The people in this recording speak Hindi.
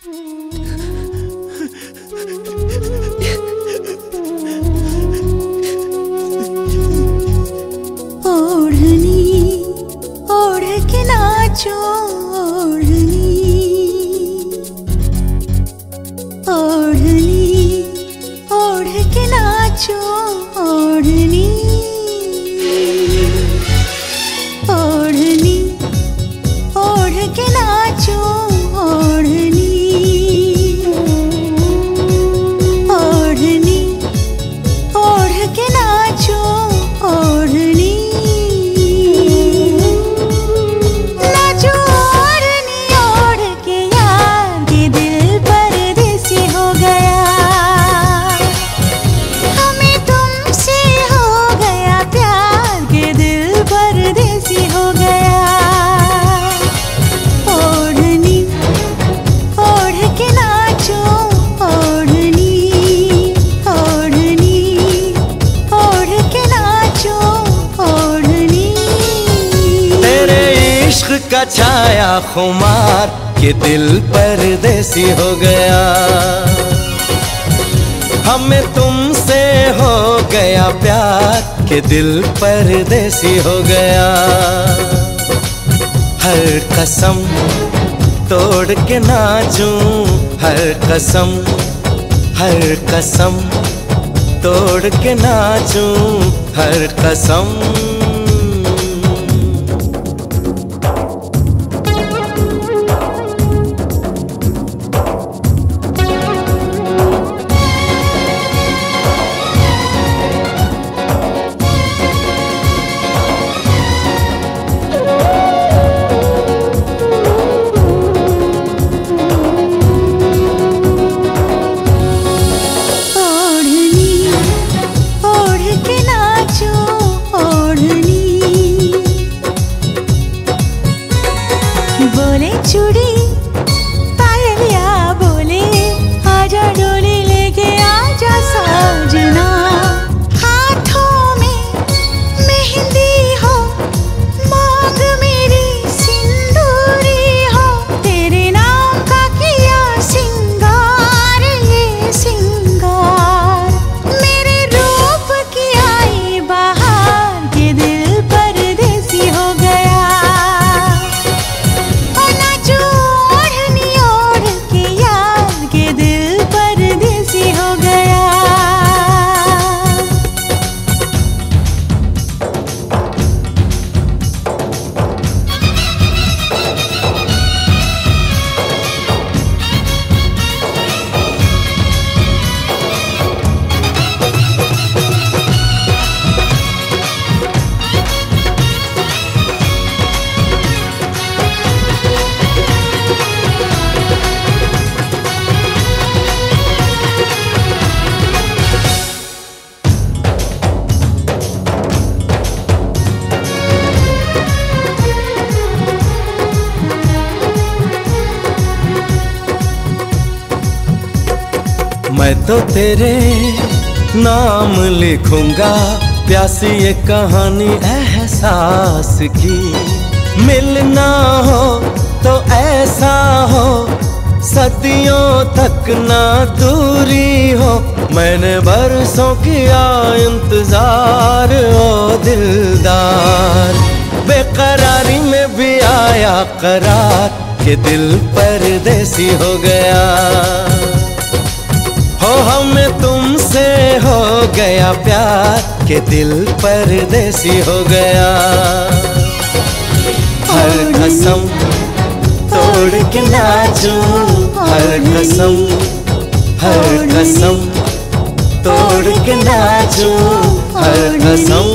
ओढ़नी ओढ़ के नाचो, ओढ़नी ओढ़नी ओढ़ के नाचो, ओढ़नी ओढ़नी ओढ़ के नाचो, ओढ़नी ओढ़नी ओढ़ के नाचो, ओढ़नी नाचो ओढ़नी ओढ़ के यार के दिल परदेसी हो गया, हमें तुमसे हो गया प्यार के दिल परदेसी हो गया। ओढ़नी ओढ़ के नाचो, ओढ़नी ओढ़नी ओढ़ के नाचो, ओढ़नी। तेरे इश्क का छाया खुमार के दिल परदेसी हो गया, हमें तुमसे हो गया प्यार के दिल परदेसी हो गया। हर कसम तोड़ के नाचूं, हर कसम तोड़ के नाचूं, हर कसम। बोले चूड़ी पायलिया, बोले आजा डोली लेके आजा साजना, हाथों में मेहंदी हो, मांग मेरी सिंदूरी हो, तेरे नाम का किया सिंगार, ये सिंगार मेरे रूप की आई बहार के दिल परदेसी हो गया। मैं तो तेरे नाम लिखूंगा, प्यासी ये कहानी एहसास की। मिलना हो तो ऐसा हो, सदियों तक ना दूरी हो। मैंने बरसों किया इंतजार ओ दिलदार, बेकरारी में भी आया करार के दिल परदेसी हो गया। हो हमें तुमसे हो गया प्यार के दिल परदेसी हो गया। हर कसम तोड़ के नाचूं, हर कसम तोड़ के नाचूं, हर कसम।